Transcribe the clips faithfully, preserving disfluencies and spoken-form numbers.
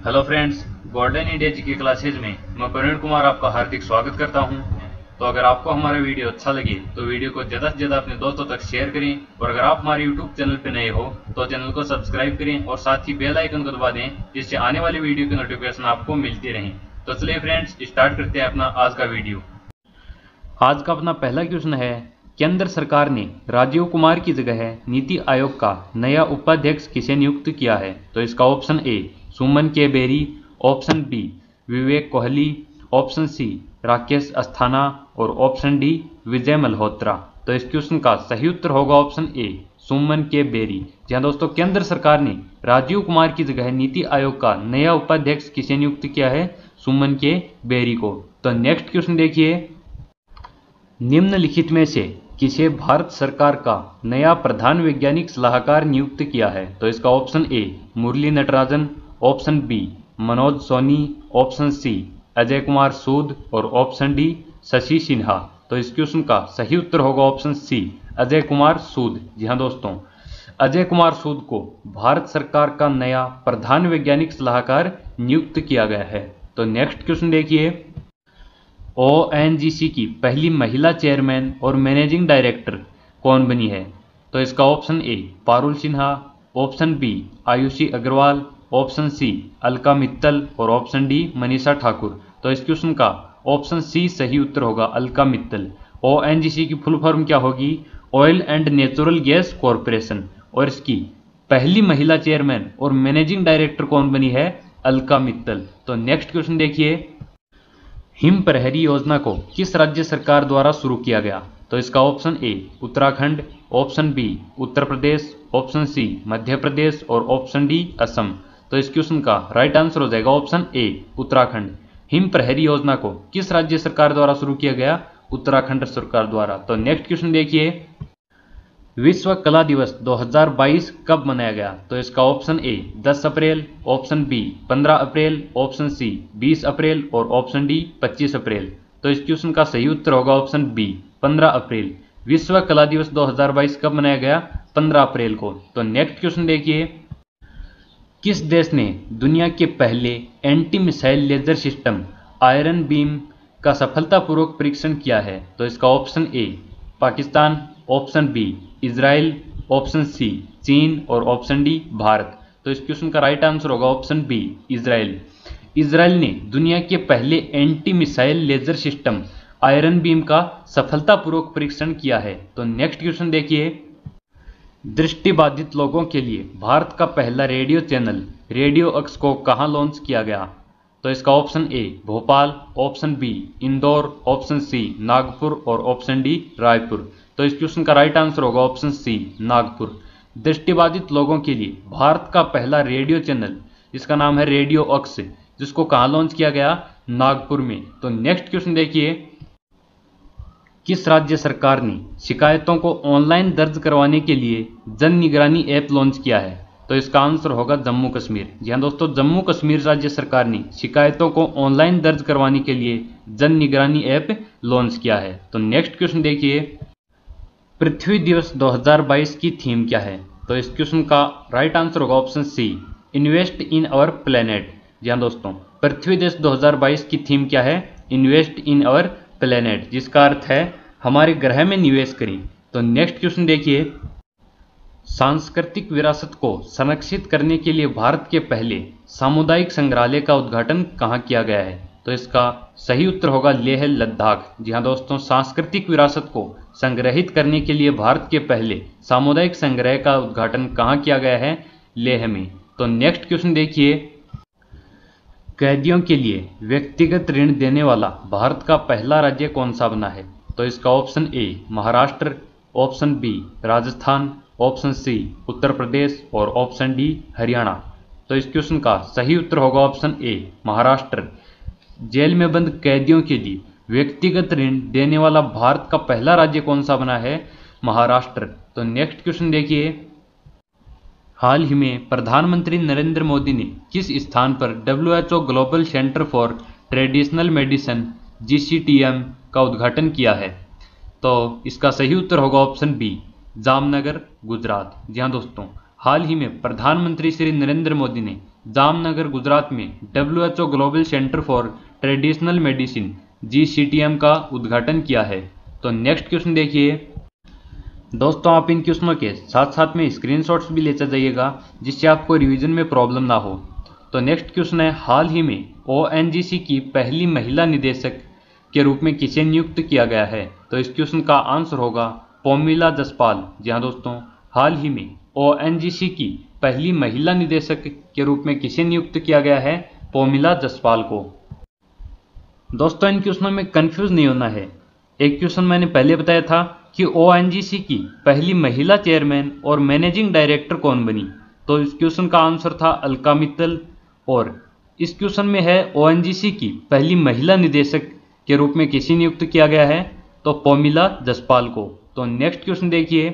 Hello friends, golden India ji की classes में मैं प्रवीण कुमार आपका हार्दिक स्वागत करता हूं। तो अगर आपको हमारा वीडियो अच्छा लगे तो वीडियो को ज़्यादा से ज़्यादा अपने दोस्तों तक शेयर करें, और अगर आप हमारे यूट्यूब चैनल पर नए हो तो चैनल को सब्सक्राइब करें और साथ ही बेल आइकन को दबा दें, जिससे आने वाली वीडियो की नोटिफिकेशन आपको मिलती रहे। तो चलिए फ्रेंड्स, स्टार्ट करते हैं अपना आज का वीडियो। आज का अपना पहला क्वेश्चन है, केंद्र सरकार ने राजीव कुमार की जगह नीति आयोग का नया उपाध्यक्ष किसे नियुक्त किया है? तो इसका option A Suman K Bery, option B Vivek Kohli, option C Rakesh Asthana और ऑप्शन डी विजय मल्होत्रा। तो इस क्वेश्चन का सही उत्तर होगा option A Suman K berry. जी हाँ दोस्तों, केंद्र सरकार ने राजीव कुमार की जगह नीति आयोग का नया उपाध्यक्ष किसे नियुक्त किया है? सुमन के बेरी को। तो नेक्स्ट क्वेश्चन देखिए, निम्नलिखित में से किसे भारत सरकार का नया प्रधान वैज्ञानिक सलाहकार नियुक्त किया है? तो इसका option A Murali Natarajan, option B Manoj Soni, option C Ajay Kumar Sood और ऑप्शन डी शशि सिन्हा। तो इस क्वेश्चन का सही उत्तर होगा ऑप्शन सी अजय कुमार सूद। जी हाँ दोस्तों, अजय कुमार सूद को भारत सरकार का नया प्रधान वैज्ञानिक सलाहकार नियुक्त किया गया है। तो नेक्स्ट क्वेश्चन देखिए, ओ एन जी सी की पहली महिला चेयरमैन और मैनेजिंग डायरेक्टर कौन बनी है? तो इसका option A Parul Sinha, option B Ayushi Agarwal, option C Alka Mittal और ऑप्शन डी मनीषा ठाकुर। तो इस क्वेश्चन का ऑप्शन सी सही उत्तर होगा Alka Mittal. O N G C की फुल फॉर्म क्या होगी? Oil and natural gas corporation. और इसकी पहली महिला चेयरमैन और मैनेजिंग डायरेक्टर कौन बनी है? अलका मित्तल। तो नेक्स्ट क्वेश्चन देखिए, हिम प्रहरी योजना को किस राज्य सरकार द्वारा शुरू किया गया? तो इसका option A Uttarakhand, option B Uttar Pradesh, option C Madhya Pradesh और ऑप्शन डी असम। तो इस क्वेश्चन का राइट आंसर हो जाएगा ऑप्शन ए उत्तराखंड। हिम प्रहरी योजना को किस राज्य सरकार द्वारा शुरू किया गया? उत्तराखंड सरकार द्वारा। तो नेक्स्ट क्वेश्चन देखिए, विश्व कला दिवस दो हज़ार बाईस कब मनाया गया? तो इसका ऑप्शन ए दस अप्रैल, ऑप्शन बी पंद्रह अप्रैल, ऑप्शन सी बीस अप्रैल और ऑप्शन डी पच्चीस अप्रैल। तो इस क्वेश्चन का सही उत्तर होगा ऑप्शन बी पंद्रह अप्रैल। विश्व कला दिवस दो हज़ार बाईस कब मनाया गया? पंद्रह अप्रैल को। तो नेक्स्ट क्वेश्चन देखिए, किस देश ने दुनिया के पहले anti missile laser system iron beam का सफलतापूर्वक परीक्षण किया है? तो इसका option A Pakistan, option B Israel, option C चीन और ऑप्शन डी भारत। तो इस क्वेश्चन का राइट आंसर होगा ऑप्शन बी इजराइल। इजराइल ने दुनिया के पहले anti missile laser system iron beam का सफलतापूर्वक परीक्षण किया है। तो नेक्स्ट क्वेश्चन देखिए, दृष्टिबाधित लोगों के लिए भारत का पहला रेडियो चैनल रेडियो अक्स को कहां लॉन्च किया गया? तो इसका option A Bhopal, option B Indore, option C Nagpur और ऑप्शन डी रायपुर। तो इस क्वेश्चन का राइट आंसर होगा ऑप्शन सी नागपुर। दृष्टिबाधित लोगों के लिए भारत का पहला रेडियो चैनल, जिसका नाम है रेडियो अक्स, जिसको कहां लॉन्च किया गया? नागपुर में। तो नेक्स्ट क्वेश्चन देखिए, किस राज्य सरकार ने शिकायतों को ऑनलाइन दर्ज करवाने के लिए जन निगरानी ऐप लॉन्च किया है? तो इसका आंसर होगा जम्मू कश्मीर। जी हाँ दोस्तों, जम्मू कश्मीर राज्य सरकार ने शिकायतों को ऑनलाइन दर्ज करवाने के लिए जन निगरानी ऐप लॉन्च किया है। तो नेक्स्ट क्वेश्चन देखिए, पृथ्वी दिवस दो हज़ार बाईस की थीम क्या है? तो इस क्वेश्चन का राइट आंसर होगा option C invest in our planet. जी हाँ दोस्तों, पृथ्वी दिवस दो हज़ार बाईस की थीम क्या है? इन्वेस्ट इन अवर प्लेनेट, जिसका अर्थ है हमारे ग्रह में निवेश करें। तो नेक्स्ट क्वेश्चन देखिए, सांस्कृतिक विरासत को संरक्षित करने के लिए भारत के पहले सामुदायिक संग्रहालय का उद्घाटन कहाँ किया गया है? तो इसका सही उत्तर होगा लेह लद्दाख। जी हाँ दोस्तों, सांस्कृतिक विरासत को संग्रहित करने के लिए भारत के पहले सामुदायिक संग्रह का उद्घाटन कहाँ किया गया है? लेह में। तो नेक्स्ट क्वेश्चन देखिए, कैदियों के लिए व्यक्तिगत ऋण देने वाला भारत का पहला राज्य कौन सा बना है? तो इसका option A Maharashtra, option B Rajasthan, option C Uttar Pradesh और ऑप्शन डी हरियाणा। तो इस क्वेश्चन का सही उत्तर होगा ऑप्शन ए महाराष्ट्र। जेल में बंद कैदियों के लिए व्यक्तिगत ऋण देने वाला भारत का पहला राज्य कौन सा बना है? महाराष्ट्र। तो नेक्स्ट क्वेश्चन देखिए, हाल ही में प्रधानमंत्री नरेंद्र मोदी ने किस स्थान पर W H O global centre for traditional medicine G C T M का उद्घाटन किया है? तो इसका सही उत्तर होगा ऑप्शन बी जामनगर, गुजरात। जी हाँ दोस्तों, हाल ही में प्रधानमंत्री श्री नरेंद्र मोदी ने जामनगर गुजरात में W H O global centre for traditional medicine G C T M का उद्घाटन किया है। तो नेक्स्ट क्वेश्चन देखिए दोस्तों, आप इन क्वेश्चनों के साथ साथ में स्क्रीनशॉट्स भी लेते जाइएगा जिससे आपको रिवीजन में प्रॉब्लम ना हो। तो नेक्स्ट क्वेश्चन है, हाल ही में ओ एन जी सी की पहली महिला निदेशक के रूप में किसे नियुक्त किया गया है? तो इस क्वेश्चन का आंसर होगा पोमिला जसपाल। जी हाँ दोस्तों, हाल ही में ओ एन जी सी की पहली महिला निदेशक के रूप में किसे नियुक्त किया गया है? पोमिला जसपाल को। दोस्तों इन क्वेश्चनों में कंफ्यूज नहीं होना है। एक क्वेश्चन मैंने पहले बताया था कि ओ एन जी सी की पहली महिला चेयरमैन और मैनेजिंग डायरेक्टर कौन बनी? तो इस क्वेश्चन का आंसर था अलका मित्तल। और इस क्वेश्चन में है ओ एन जी सी की पहली महिला निदेशक के रूप में किसे नियुक्त किया गया है? तो पोमिला जसपाल को। तो नेक्स्ट क्वेश्चन देखिए,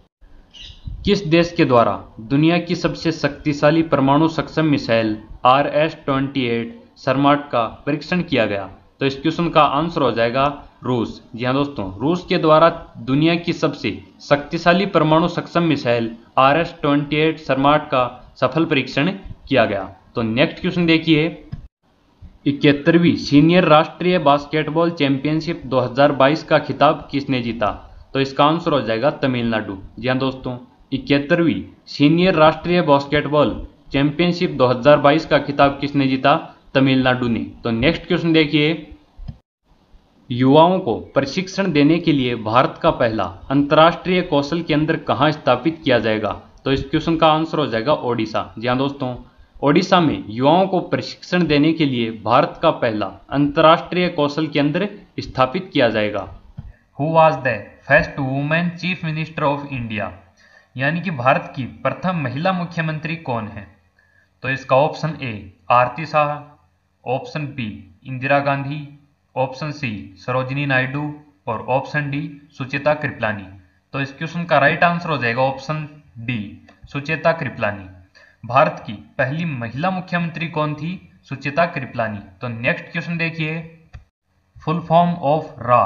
किस देश के द्वारा दुनिया की सबसे शक्तिशाली परमाणु सक्षम missile R S twenty eight Sarmat का परीक्षण किया गया? तो इस क्वेश्चन का आंसर हो जाएगा रूस। जी हाँ दोस्तों, रूस के द्वारा दुनिया की सबसे शक्तिशाली परमाणु सक्षम missile R S twenty eight Sarmat का सफल परीक्षण किया गया। तो नेक्स्ट क्वेश्चन देखिए, इकहत्तरवीं सीनियर राष्ट्रीय बास्केटबॉल चैंपियनशिप दो हज़ार बाईस का खिताब किसने जीता? तो इसका आंसर हो जाएगा तमिलनाडु। जी हाँ दोस्तों, इकहत्तरवीं सीनियर राष्ट्रीय बास्केटबॉल चैंपियनशिप दो हज़ार बाईस का खिताब किसने जीता? तमिलनाडु ने। तो नेक्स्ट क्वेश्चन देखिए, युवाओं को प्रशिक्षण देने के लिए भारत का पहला अंतर्राष्ट्रीय कौशल केंद्र कहाँ स्थापित किया जाएगा? तो इस क्वेश्चन का आंसर हो जाएगा ओडिशा। जी हाँ दोस्तों, ओडिशा में युवाओं को प्रशिक्षण देने के लिए भारत का पहला अंतर्राष्ट्रीय कौशल केंद्र स्थापित किया जाएगा। Who was the first women chief minister of India? यानी कि भारत की प्रथम महिला मुख्यमंत्री कौन है? तो इसका option A Aarti Shah, option B Indira Gandhi, option C Sarojini Naidu और ऑप्शन डी सुचेता कृपलानी। तो इस क्वेश्चन का राइट आंसर हो जाएगा ऑप्शन डी सुचेता कृपलानी। भारत की पहली महिला मुख्यमंत्री कौन थी? सुचेता कृपलानी। तो नेक्स्ट क्वेश्चन देखिए, फुल फॉर्म ऑफ रा।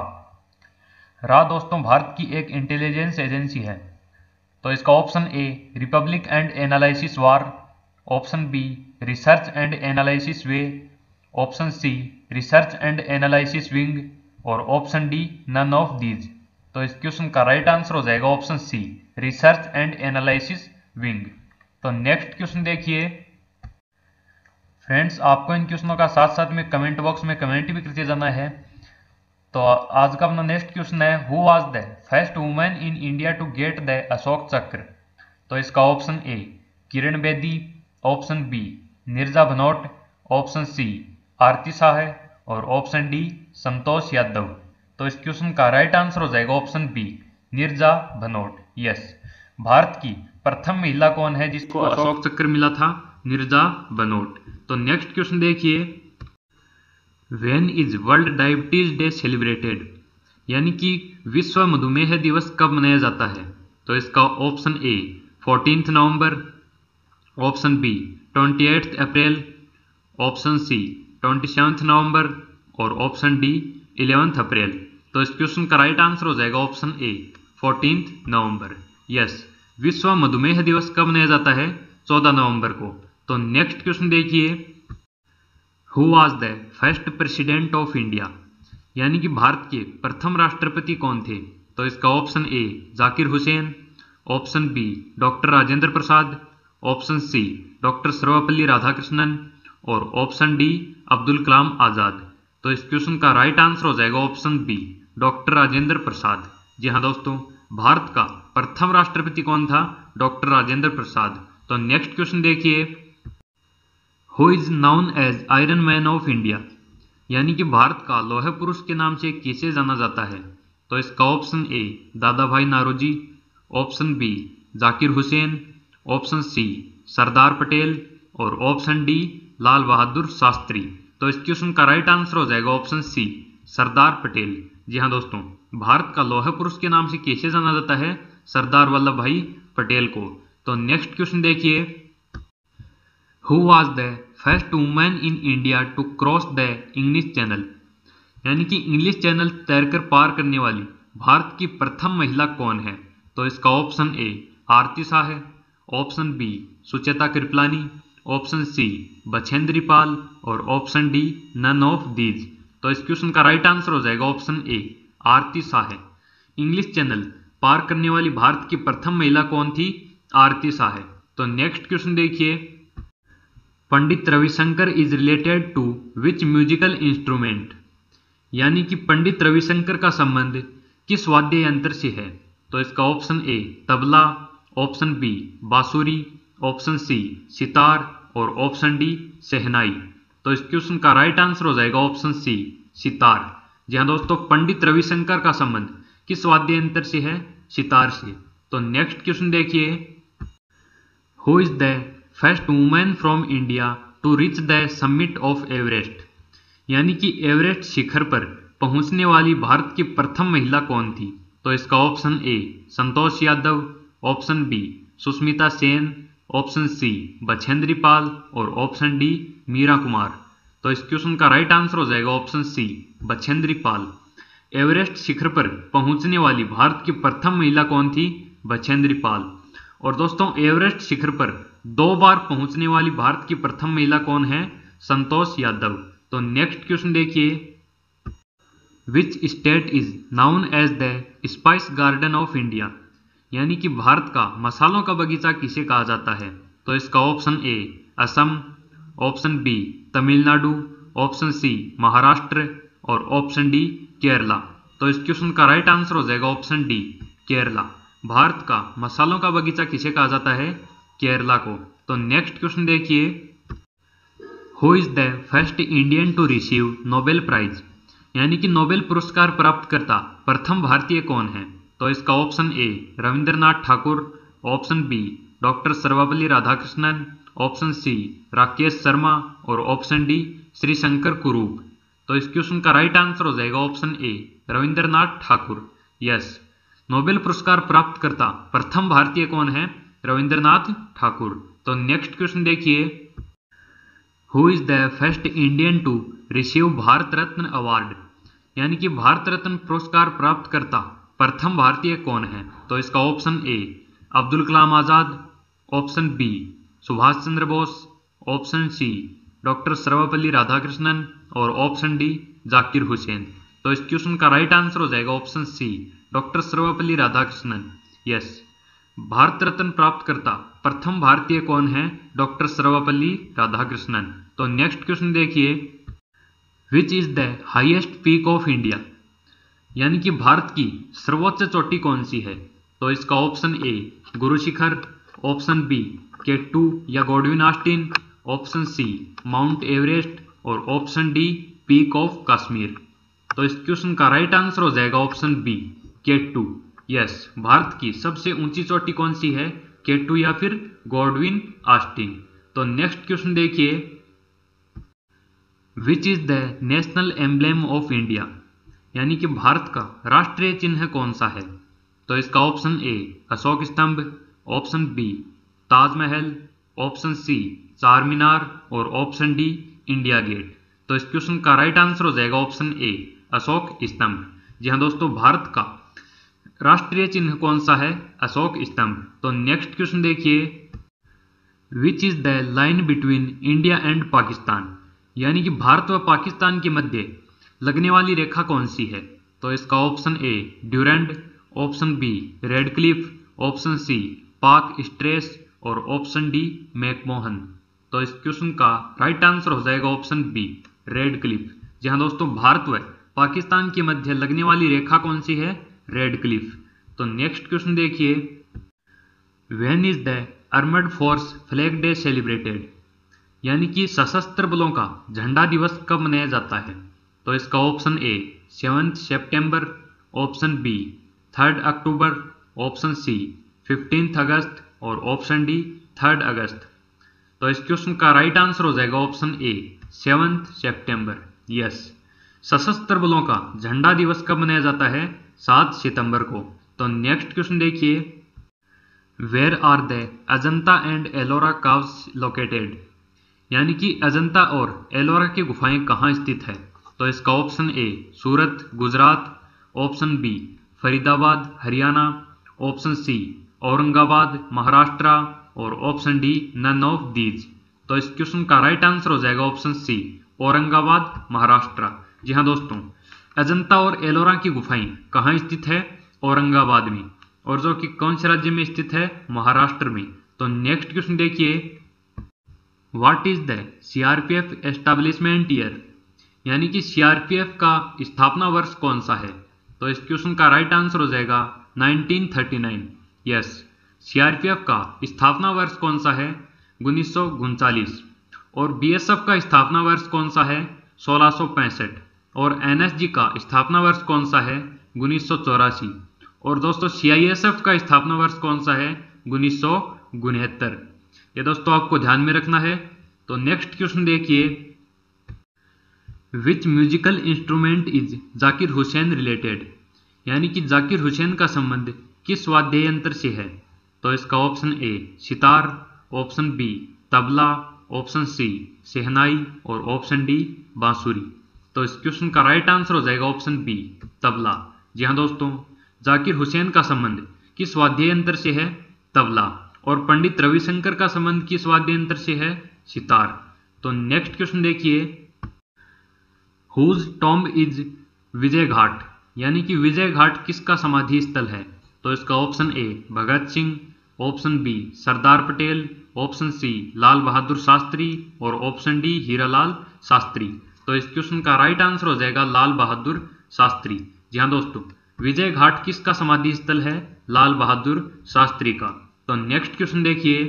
रा दोस्तों भारत की एक इंटेलिजेंस एजेंसी है। तो इसका option A republic and analysis war, option B research and analysis way, option C research and analysis wing और option D none of these. तो इस क्वेश्चन का राइट आंसर हो जाएगा option C research and analysis wing. तो next question देखिए friends, आपको इन क्वेश्चनों का साथ साथ में कमेंट बॉक्स में कमेंट भी करते जाना है। तो आज का अपना नेक्स्ट क्वेश्चन है, who was the first women in India to get the Ashok Chakra? तो इसका option A Kiran Bedi, option B Neerja Bhanot, option C Aarti Shah और ऑप्शन डी संतोष यादव। तो इस क्वेश्चन का राइट आंसर हो जाएगा option B Neerja Bhanot. Yes, Bharat की प्रथम महिला कौन है जिसको अशोक चक्र मिला था? नीरजा भनोट। तो नेक्स्ट क्वेश्चन देखिए, when is world diabetes day celebrated? यानी कि विश्व मधुमेह दिवस कब मनाया जाता है? तो इसका option A fourteen November, option B twenty eighth April, option C twenty seventh November और ऑप्शन डी इलेवंथ अप्रैल। तो इस क्वेश्चन का राइट आंसर हो जाएगा option A fourteen November. Yes, विश्व मधुमेह दिवस कब मनाया जाता है? चौदह नवंबर को। तो नेक्स्ट क्वेश्चन देखिए, who was the first president of India? यानी कि भारत के प्रथम राष्ट्रपति कौन थे? तो इसका option A Zakir Hussain, option B doctor Rajendra Prasad, option C doctor Sarvepalli Radhakrishnan और ऑप्शन डी अब्दुल कलाम आजाद। तो इस क्वेश्चन का राइट आंसर हो जाएगा option B doctor Rajendra Prasad. जी हाँ दोस्तों, भारत का प्रथम राष्ट्रपति कौन था? डॉक्टर राजेंद्र प्रसाद। तो नेक्स्ट क्वेश्चन देखिए, who is known as iron man of India? यानी कि भारत का लौह पुरुष के नाम से किसे जाना जाता है? तो इसका option A Dadabhai Naoroji, option B Zakir Hussain, option C Sardar Patel और ऑप्शन डी लाल बहादुर शास्त्री। तो इस क्वेश्चन का राइट आंसर हो जाएगा ऑप्शन सी सरदार पटेल। जी हाँ दोस्तों, भारत का लौह पुरुष के नाम से किसे जाना जाता है? सरदार वल्लभ भाई पटेल को। तो नेक्स्ट क्वेश्चन देखिए, who was the first women in India to cross the English Channel? यानी कि इंग्लिश चैनल तैरकर पार करने वाली भारत की प्रथम महिला कौन है? तो इसका ऑप्शन ए आरती शाह है, option B Sucheta Kripalani, option C Bachendri Pal और option D none of these. तो इस क्वेश्चन का राइट आंसर हो जाएगा option A Aarti Shah. English Channel पार करने वाली भारत की प्रथम महिला कौन थी? आरती शाह। तो नेक्स्ट क्वेश्चन देखिए, Pandit Ravishankar is related to which musical instrument? यानी कि पंडित रविशंकर का संबंध किस वाद्य यंत्र से है? तो इसका option A tabla, option B bansuri, option C sitar और ऑप्शन डी शहनाई। तो इस क्वेश्चन का राइट आंसर हो जाएगा ऑप्शन सी सितार। जी हाँ दोस्तों, पंडित रविशंकर का संबंध किस वाद्य यंत्र से है? सितार से। तो नेक्स्ट क्वेश्चन देखिए, who is the first women from India to reach the summit of Everest? यानी कि एवरेस्ट शिखर पर पहुंचने वाली भारत की प्रथम महिला कौन थी? तो इसका option A Santosh Yadav, option B Sushmita Sen, option C Bachendri Pal और ऑप्शन डी मीरा कुमार। तो इस क्वेश्चन का राइट आंसर हो जाएगा option C Bachendri Pal. Everest शिखर पर पहुंचने वाली भारत की प्रथम महिला कौन थी? बछेंद्री पाल। और दोस्तों, एवरेस्ट शिखर पर दो बार पहुंचने वाली भारत की प्रथम महिला कौन है? संतोष यादव। तो नेक्स्ट क्वेश्चन देखिए, which state is known as the spice garden of India? यानी कि भारत का मसालों का बगीचा किसे कहा जाता है? तो इसका option A Assam, option B Tamil Nadu, option C Maharashtra और ऑप्शन डी केरला। तो इस क्वेश्चन का राइट आंसर हो जाएगा ऑप्शन डी केरला। भारत का मसालों का बगीचा किसे कहा जाता है? केरला को। तो नेक्स्ट क्वेश्चन देखिए, who is the first Indian to receive Nobel prize? यानी कि नोबेल पुरस्कार प्राप्त करता प्रथम भारतीय कौन है? तो इसका option A Rabindranath Thakur, option B doctor Sarvepalli Radhakrishnan, option C Rakesh Sharma और ऑप्शन डी श्री शंकर कुरूप। तो इस क्वेश्चन का राइट आंसर हो जाएगा option A Rabindranath Thakur. Yes, Nobel पुरस्कार प्राप्त करता प्रथम भारतीय कौन है? रविंद्रनाथ ठाकुर। तो नेक्स्ट क्वेश्चन देखिए, who is the first Indian to receive Bharat Ratna award? यानी कि भारत रत्न पुरस्कार प्राप्त करता प्रथम भारतीय कौन है? तो इसका option A Abdul Kalam Azad, option B Subhash Chandra Bose, option C doctor Sarvepalli Radhakrishnan और ऑप्शन डी जाकिर हुसैन। तो इस क्वेश्चन का राइट आंसर हो जाएगा option C doctor Sarvepalli Radhakrishnan. Yes, Bharat Ratna प्राप्त करता प्रथम भारतीय कौन है? डॉक्टर सर्वपल्ली राधाकृष्णन। तो नेक्स्ट क्वेश्चन देखिए, which is the highest peak of India? यानी कि भारत की सर्वोच्च चोटी कौन सी है? तो इसका ऑप्शन ए Guru Shikhar, option B K two या Godwin Austen, option C Mount Everest और option D peak of Kashmir. तो इस क्वेश्चन का राइट आंसर हो जाएगा option B K two. Yes, Bharat की सबसे ऊंची चोटी कौन सी है? केटू या फिर गॉडविन ऑस्टिन। तो नेक्स्ट क्वेश्चन देखिए, which is the national emblem of India? यानी कि भारत का राष्ट्रीय चिन्ह कौन सा है? तो इसका option A Ashok Stambh, option B Taj Mahal, option C Charminar और ऑप्शन डी इंडिया गेट। तो इस क्वेश्चन का राइट आंसर हो जाएगा ऑप्शन ए अशोक स्तंभ। जी हाँ दोस्तों, भारत का राष्ट्रीय चिन्ह कौन सा है? अशोक स्तंभ। तो नेक्स्ट क्वेश्चन देखिए, which is the line between India and Pakistan? यानी कि भारत व पाकिस्तान के मध्य लगने वाली रेखा कौन सी है? तो इसका option A Durand, option B Radcliffe, option C Palk strait और ऑप्शन डी मैकमोहन। तो इस क्वेश्चन का राइट आंसर हो जाएगा ऑप्शन बी रेड क्लिफ। जी हाँ दोस्तों, भारत व पाकिस्तान के मध्य लगने वाली रेखा कौन सी है? Radcliffe. तो नेक्स्ट क्वेश्चन देखिए, when is the armed force flag day celebrated? यानी कि सशस्त्र बलों का झंडा दिवस कब मनाया जाता है? तो इसका option A seventh September, option B third October, option C fifteenth August और ऑप्शन डी थर्ड अगस्त। तो इस क्वेश्चन का राइट आंसर हो जाएगा option A seventh September. Yes, सशस्त्र बलों का झंडा दिवस कब मनाया जाता है? सात सितंबर को। तो नेक्स्ट क्वेश्चन देखिए, where are the Ajanta and Ellora caves located? यानी कि अजंता और एलोरा की गुफाएं कहाँ स्थित है? तो इसका option A Surat Gujarat, option B Faridabad Haryana, option C Aurangabad Maharashtra और option D none of these. तो इस क्वेश्चन का राइट आंसर हो जाएगा ऑप्शन सी, औरंगाबाद महाराष्ट्र। जी हाँ दोस्तों, अजंता और एलोरा की गुफाएं कहाँ स्थित है? औरंगाबाद में। और जो कि कौन से राज्य में स्थित है? महाराष्ट्र में। तो नेक्स्ट क्वेश्चन देखिए, what is the CRPF establishment year? यानी कि सीआरपीएफ का स्थापना वर्ष कौन सा है? तो इस क्वेश्चन का राइट आंसर हो जाएगा nineteen thirty nine. Yes, CRPF का स्थापना वर्ष कौन सा है? उन्नीस सौ उनचालीस। और बीएसएफ का स्थापना वर्ष कौन सा है? सोलह सौ पैंसठ। और एनएसजी का स्थापना वर्ष कौन सा है? उन्नीस सौ चौरासी। और दोस्तों सीआईएसएफ का स्थापना वर्ष कौन सा है? उन्नीस सौ उनहत्तर। ये दोस्तों आपको ध्यान में रखना है। तो नेक्स्ट क्वेश्चन देखिए, which musical instrument is Zakir Hussain related? यानी कि जाकिर हुसैन का संबंध किस वाद्य यंत्र से है? तो इसका option A sitar, option B tabla, option C shehnai और ऑप्शन डी बांसुरी। तो इस क्वेश्चन का राइट आंसर हो जाएगा ऑप्शन बी तबला। जी हाँ दोस्तों, जाकिर हुसैन का संबंध किस वाद्य यंत्र से है? तबला। और पंडित रविशंकर का संबंध किस वाद्य यंत्र से है? सितार। तो नेक्स्ट क्वेश्चन देखिए, whose tomb is Vijay Ghat? यानी कि विजय घाट किसका समाधि स्थल है? तो इसका option A Bhagat Singh, option B Sardar Patel, option C Lal Bahadur Shastri और ऑप्शन डी हीरालाल शास्त्री। तो इस क्वेश्चन का राइट आंसर हो जाएगा लाल बहादुर शास्त्री। जी हाँ दोस्तों, विजय घाट किसका समाधि स्थल है? लाल बहादुर शास्त्री का। तो नेक्स्ट क्वेश्चन देखिए,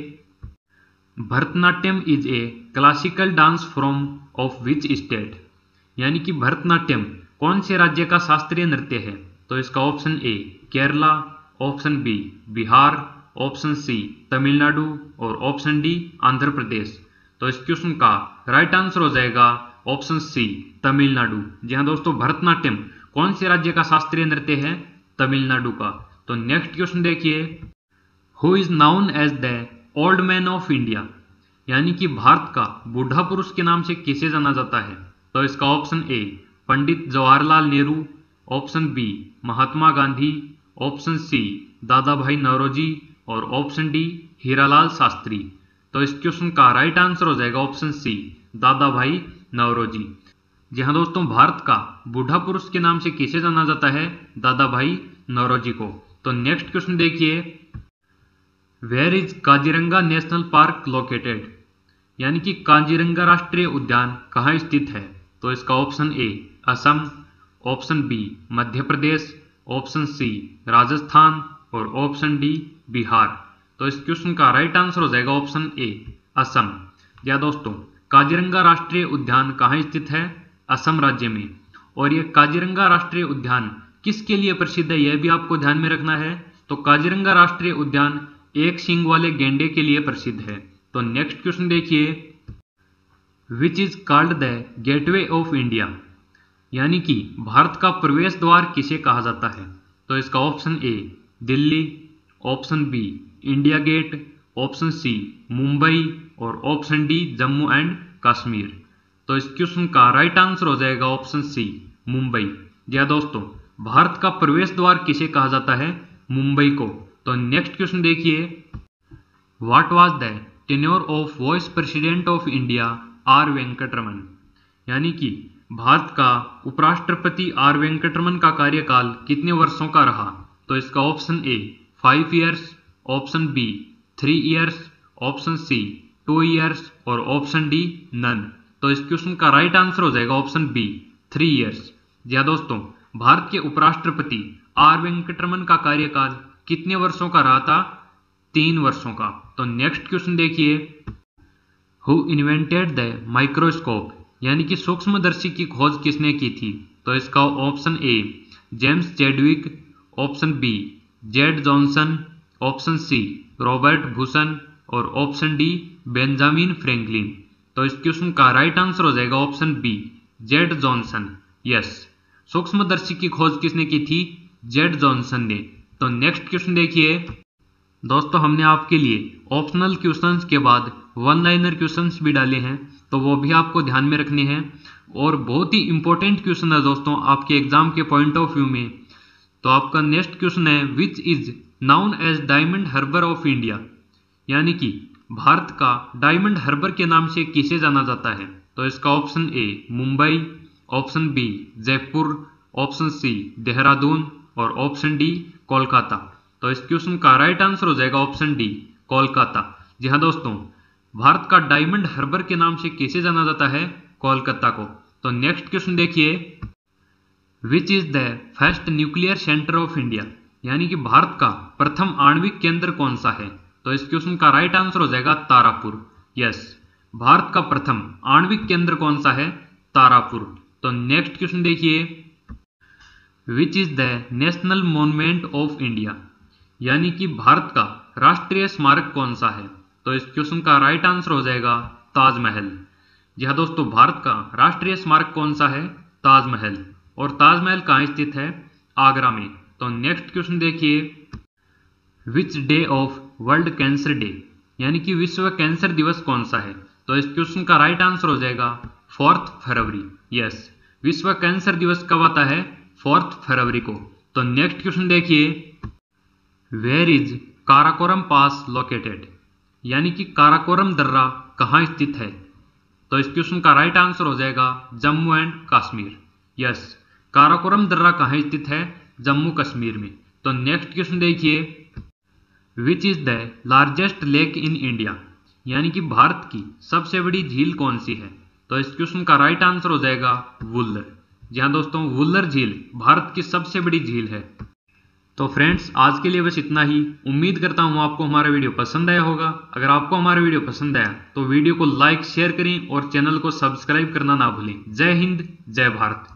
Bharatanatyam is a classical dance form of which state? यानी कि भरतनाट्यम कौन से राज्य का शास्त्रीय नृत्य है? तो इसका option A Kerala, option B Bihar, option C Tamil Nadu और ऑप्शन डी आंध्र प्रदेश। तो इस क्वेश्चन का राइट आंसर हो जाएगा ऑप्शन सी तमिलनाडु। जी हाँ दोस्तों, भरतनाट्यम कौन से राज्य का शास्त्रीय नृत्य है? तमिलनाडु का। तो नेक्स्ट क्वेश्चन देखिए, who is known as the old man of India? यानी कि भारत का बूढ़ा पुरुष के नाम से किसे जाना जाता है? तो इसका option A Pandit Jawaharlal Nehru, option B Mahatma Gandhi, option C Dadabhai Naoroji और ऑप्शन डी हीरालाल शास्त्री। तो इस क्वेश्चन का राइट आंसर हो जाएगा option C Dadabhai Naoroji. जी हाँ दोस्तों, भारत का बूढ़ा पुरुष के नाम से किसे जाना जाता है? दादा भाई नौरोजी को। तो नेक्स्ट क्वेश्चन देखिए, where is Kaziranga national park located? यानी कि काजीरंगा राष्ट्रीय उद्यान कहाँ स्थित है? तो इसका option A Assam, option B Madhya Pradesh, option C Rajasthan और ऑप्शन डी बिहार। तो इस क्वेश्चन का राइट आंसर हो जाएगा ऑप्शन ए असम। या दोस्तों, काजीरंगा राष्ट्रीय उद्यान कहाँ स्थित है? असम राज्य में। और यह काजीरंगा राष्ट्रीय उद्यान किसके लिए प्रसिद्ध है, यह भी आपको ध्यान में रखना है। तो काजीरंगा राष्ट्रीय उद्यान एक सींग वाले गेंडे के लिए प्रसिद्ध है। तो नेक्स्ट क्वेश्चन देखिए, which is called the gateway of India? यानी कि भारत का प्रवेश द्वार किसे कहा जाता है? तो इसका option A Delhi, option B India Gate, option C Mumbai और option D Jammu and Kashmir. तो इस क्वेश्चन का राइट आंसर हो जाएगा ऑप्शन सी मुंबई। जी हाँ दोस्तों, भारत का प्रवेश द्वार किसे कहा जाता है? मुंबई को। तो नेक्स्ट क्वेश्चन देखिए, what was the tenure of vice president of India R Venkataraman? यानी कि भारत का उपराष्ट्रपति आर वेंकटरमन का कार्यकाल कितने वर्षों का रहा? तो इसका option A five years, option B three years, option C two years और ऑप्शन डी नन। तो इस क्वेश्चन का राइट आंसर हो जाएगा ऑप्शन बी थ्री ईयर्स। जी हाँ दोस्तों, भारत के उपराष्ट्रपति आर वेंकटरमन का कार्यकाल कितने वर्षों का रहा था? तीन वर्षों का। तो नेक्स्ट क्वेश्चन देखिए, हु इन्वेंटेड द माइक्रोस्कोप? यानी कि सूक्ष्मदर्शी की खोज किसने की थी? तो इसका option A James Chadwick, option B Z Johnson, option C Robert Bunsen और ऑप्शन डी बेंजामिन फ्रैंकलिन। तो इस क्वेश्चन का राइट आंसर हो जाएगा option B Z Johnson. Yes, सूक्ष्मदर्शी की खोज किसने की थी? जेड जॉनसन ने। तो नेक्स्ट क्वेश्चन देखिए दोस्तों, हमने आपके लिए ऑप्शनल क्वेश्चंस के बाद वन लाइनर क्वेश्चंस भी डाले हैं, तो वो भी आपको ध्यान में रखने हैं और बहुत ही इंपॉर्टेंट क्वेश्चन है दोस्तों आपके एग्जाम के पॉइंट ऑफ व्यू में। तो आपका नेक्स्ट क्वेश्चन है, which is known as diamond harbour of India? यानी कि भारत का डायमंड हार्बर के नाम से किसे जाना जाता है? तो इसका option A Mumbai, option B Jaipur, option C Dehradun और ऑप्शन डी कोलकाता। तो इस क्वेश्चन का राइट आंसर हो जाएगा ऑप्शन डी कोलकाता। जी हाँ दोस्तों, भारत का डायमंड हार्बर के नाम से किसे जाना जाता है? कोलकाता को। तो नेक्स्ट क्वेश्चन देखिए, which is the first nuclear centre of India, यानी कि भारत का प्रथम आणविक केंद्र कौन सा है? तो इस क्वेश्चन का राइट आंसर हो जाएगा तारापुर। यस, भारत का प्रथम आणविक केंद्र कौन सा है? तारापुर। तो नेक्स्ट क्वेश्चन देखिए, which is the national monument of India, यानी कि भारत का राष्ट्रीय स्मारक कौन सा है? तो इस क्वेश्चन का राइट आंसर हो जाएगा ताजमहल। जी हाँ दोस्तों, भारत का राष्ट्रीय स्मारक कौन सा है? ताजमहल। और ताजमहल कहाँ स्थित है? आगरा में। तो नेक्स्ट क्वेश्चन देखिए, which day of world cancer day, यानी कि विश्व कैंसर दिवस कौन सा है? तो इस क्वेश्चन का राइट आंसर हो जाएगा फोर्थ फरवरी। यस, विश्व कैंसर दिवस कब आता है? फोर्थ फरवरी को। तो नेक्स्ट क्वेश्चन देखिए, where is Karakoram pass located, यानी कि काराकोरम दर्रा कहाँ स्थित है? तो इस क्वेश्चन का राइट आंसर हो जाएगा जम्मू एंड कश्मीर। यस, काराकोरम दर्रा कहाँ स्थित है? जम्मू कश्मीर में। तो नेक्स्ट क्वेश्चन देखिए, which is the largest lake in India, यानी कि भारत की सबसे बड़ी झील कौन सी है? तो इस क्वेश्चन का राइट आंसर हो जाएगा वुल्लर। जी हाँ दोस्तों, वुल्लर झील भारत की सबसे बड़ी झील है। तो फ्रेंड्स, आज के लिए बस इतना ही। उम्मीद करता हूँ आपको हमारा वीडियो पसंद आया होगा। अगर आपको हमारा वीडियो पसंद आया तो वीडियो को लाइक शेयर करें और चैनल को सब्सक्राइब करना ना भूलें। जय हिंद, जय भारत।